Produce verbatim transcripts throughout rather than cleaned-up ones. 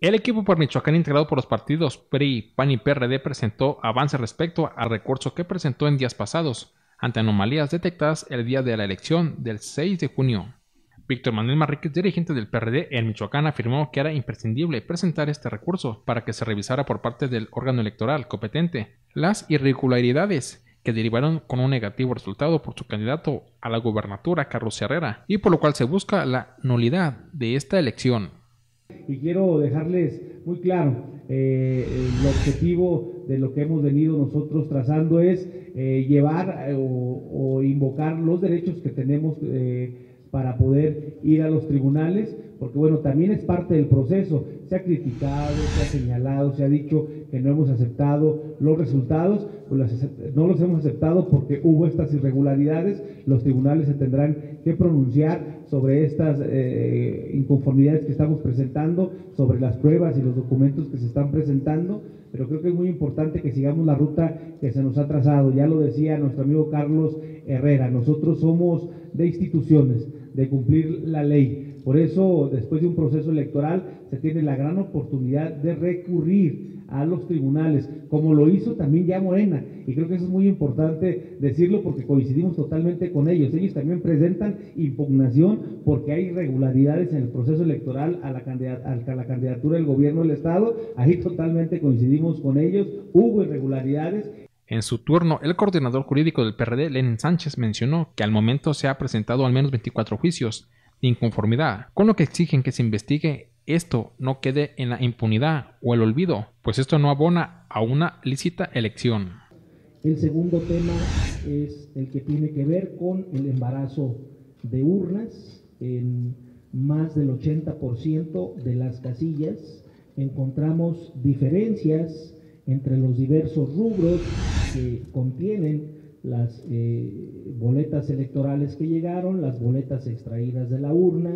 El equipo por Michoacán integrado por los partidos P R I, P A N y P R D presentó avance respecto al recurso que presentó en días pasados, ante anomalías detectadas el día de la elección del seis de junio. Víctor Manuel Manríquez, dirigente del P R D en Michoacán, afirmó que era imprescindible presentar este recurso para que se revisara por parte del órgano electoral competente las irregularidades que derivaron con un negativo resultado por su candidato a la gubernatura, Carlos Herrera, y por lo cual se busca la nulidad de esta elección. Y quiero dejarles muy claro, eh, el objetivo de lo que hemos venido nosotros trazando es eh, llevar eh, o, o invocar los derechos que tenemos eh, para poder ir a los tribunales, porque bueno, también es parte del proceso. Se ha criticado, se ha señalado, se ha dicho que no hemos aceptado los resultados, pues las, no los hemos aceptado porque hubo estas irregularidades. Los tribunales se tendrán que pronunciar sobre estas eh, inconformidades que estamos presentando, sobre las pruebas y los documentos que se están presentando, pero creo que es muy importante que sigamos la ruta que se nos ha trazado. Ya lo decía nuestro amigo Carlos Herrera, nosotros somos de instituciones, de cumplir la ley. Por eso, después de un proceso electoral, se tiene la gran oportunidad de recurrir a los tribunales, como lo hizo también ya Morena, y creo que eso es muy importante decirlo porque coincidimos totalmente con ellos. Ellos también presentan impugnación porque hay irregularidades en el proceso electoral a la, a la candidatura del gobierno del Estado. Ahí totalmente coincidimos con ellos, hubo irregularidades. En su turno, el coordinador jurídico del P R D, Lenin Sánchez, mencionó que al momento se ha presentado al menos veinticuatro juicios de inconformidad, con lo que exigen que se investigue esto no quede en la impunidad o el olvido, pues esto no abona a una lícita elección. El segundo tema es el que tiene que ver con el embarazo de urnas. En más del ochenta por ciento de las casillas encontramos diferencias entre los diversos rubros que contienen las eh, boletas electorales que llegaron, las boletas extraídas de la urna,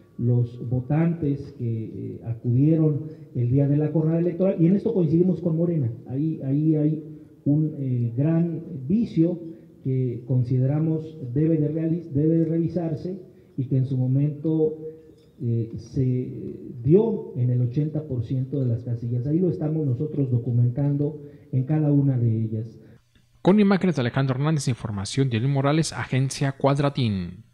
los votantes que eh, acudieron el día de la jornada electoral, y en esto coincidimos con Morena. Ahí, ahí hay un eh, gran vicio que consideramos debe de, realiz debe de revisarse y que en su momento eh, se dio en el ochenta por ciento de las casillas. Ahí lo estamos nosotros documentando en cada una de ellas. Con imágenes de Alejandro Hernández, información de Luis Morales, Agencia Cuadratín.